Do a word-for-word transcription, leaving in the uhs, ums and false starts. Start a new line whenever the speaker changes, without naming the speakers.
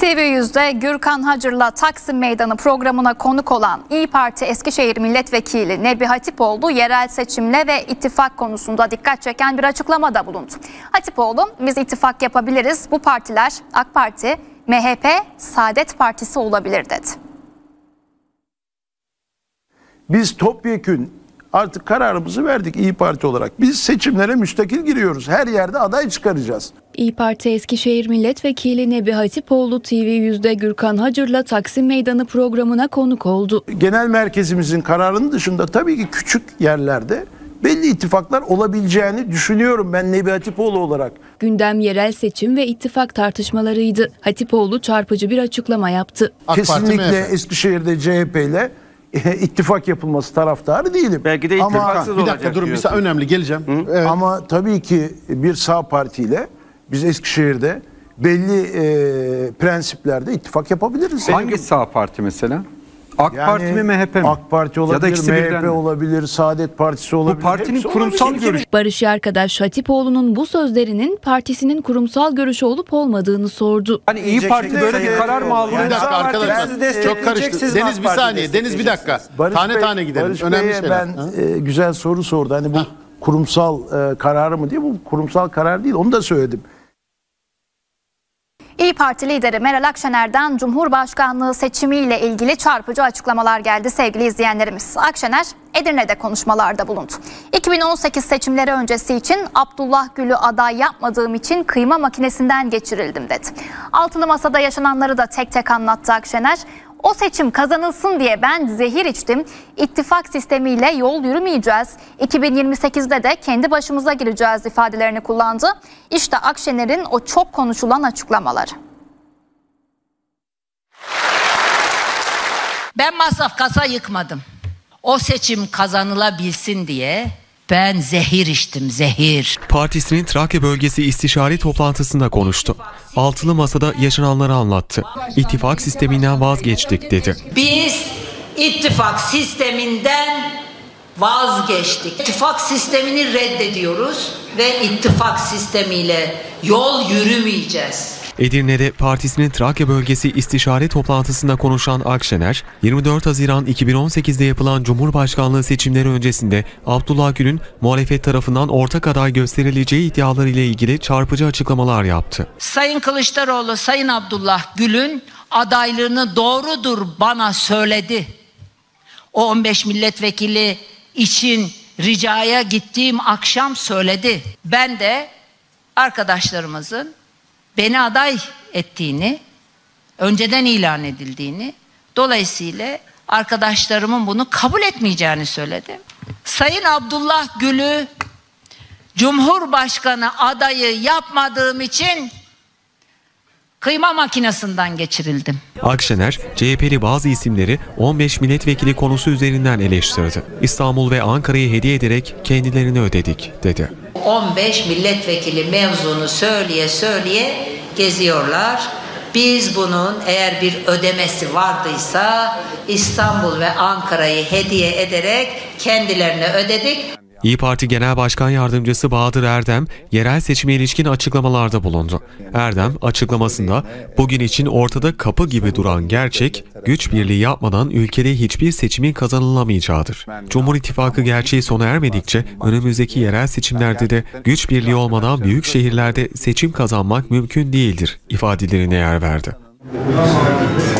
T V yüzde Gürkan Hacır'la Taksim Meydanı programına konuk olan İYİ Parti Eskişehir Milletvekili Nebi Hatipoğlu yerel seçimle ve ittifak konusunda dikkat çeken bir açıklamada bulundu. Hatipoğlu, biz ittifak yapabiliriz, bu partiler AK Parti, M H P, Saadet Partisi olabilir dedi.
Biz topyekün artık kararımızı verdik İYİ Parti olarak. Biz seçimlere müstakil giriyoruz. Her yerde aday çıkaracağız.
İYİ Parti Eskişehir Milletvekili Nebi Hatipoğlu T V yüzde Gürkan Hacır'la Taksim Meydanı programına konuk oldu.
Genel merkezimizin kararının dışında tabii ki küçük yerlerde belli ittifaklar olabileceğini düşünüyorum ben Nebi Hatipoğlu olarak.
Gündem yerel seçim ve ittifak tartışmalarıydı. Hatipoğlu çarpıcı bir açıklama yaptı.
Kesinlikle Eskişehir'de C H P ile ittifak yapılması taraftarı değilim.
Belki de ittifaksız
bir dakika durun, bir saniye, önemli geleceğim.
Evet. Ama tabii ki bir sağ partiyle biz Eskişehir'de belli e, prensiplerde ittifak yapabiliriz.
Hangi sağ parti mesela? AK
Yani,
Parti mi, M H P mi?
AK Parti olabilir,
ya
M H P olabilir, Saadet Partisi olabilir.
Bu partinin kurumsal görüşü.
Barış Yarkadaş Hatipoğlu'nun bu sözlerinin partisinin kurumsal görüşü olup olmadığını sordu.
Hani İYİ Parti böyle bir karar mı aldı?
Bir dakika arkadaşlar, çok karıştı. Deniz bir saniye, Deniz bir dakika.
Barış
tane
Bey,
tane gidelim.
Barış
Önemli
Bey'e
şeyler.
ben e, güzel soru sordu. Hani bu ha. kurumsal e, kararı mı diye, bu kurumsal karar değil. Onu da söyledim.
İYİ Parti lideri Meral Akşener'den Cumhurbaşkanlığı seçimiyle ilgili çarpıcı açıklamalar geldi sevgili izleyenlerimiz. Akşener Edirne'de konuşmalarda bulundu. iki bin on sekiz seçimleri öncesi için Abdullah Gül'ü aday yapmadığım için kıyma makinesinden geçirildim dedi. Altılı Masa'da yaşananları da tek tek anlattı Akşener. O seçim kazanılsın diye ben zehir içtim. İttifak sistemiyle yol yürümeyeceğiz. iki bin yirmi sekizde de kendi başımıza gireceğiz ifadelerini kullandı. İşte Akşener'in o çok konuşulan açıklamaları.
Ben masraf kasa yıkmadım. O seçim kazanılabilsin diye ben zehir içtim, zehir.
Partisinin Trakya bölgesi istişare toplantısında konuştu. Altılı Masa'da yaşananları anlattı. İttifak sisteminden vazgeçtik dedi.
Biz ittifak sisteminden vazgeçtik. İttifak sistemini reddediyoruz ve ittifak sistemiyle yol yürümeyeceğiz.
Edirne'de partisinin Trakya bölgesi istişare toplantısında konuşan Akşener, yirmi dört Haziran iki bin on sekizde yapılan Cumhurbaşkanlığı seçimleri öncesinde Abdullah Gül'ün muhalefet tarafından ortak aday gösterileceği iddiaları ile ilgili çarpıcı açıklamalar yaptı.
Sayın Kılıçdaroğlu, Sayın Abdullah Gül'ün adaylığını doğrudur bana söyledi. O on beş milletvekili için ricaya gittiğim akşam söyledi. Ben de arkadaşlarımızın beni aday ettiğini, önceden ilan edildiğini, dolayısıyla arkadaşlarımın bunu kabul etmeyeceğini söyledim. Sayın Abdullah Gül'ü Cumhurbaşkanı adayı yapmadığım için kıyma makinesinden geçirildim.
Akşener, C H P'li bazı isimleri on beş milletvekili konusu üzerinden eleştirdi. İstanbul ve Ankara'yı hediye ederek kendilerini ödedik dedi.
on beş milletvekili mevzunu söyleye söyleye geziyorlar. Biz bunun eğer bir ödemesi vardıysa İstanbul ve Ankara'yı hediye ederek kendilerine ödedik.
İYİ Parti Genel Başkan Yardımcısı Bahadır Erdem, yerel seçime ilişkin açıklamalarda bulundu. Erdem, açıklamasında, bugün için ortada kapı gibi duran gerçek, güç birliği yapmadan ülkede hiçbir seçimin kazanılamayacağıdır. Cumhur İttifakı gerçeği sona ermedikçe, önümüzdeki yerel seçimlerde de güç birliği olmadan büyük şehirlerde seçim kazanmak mümkün değildir ifadelerine yer verdi.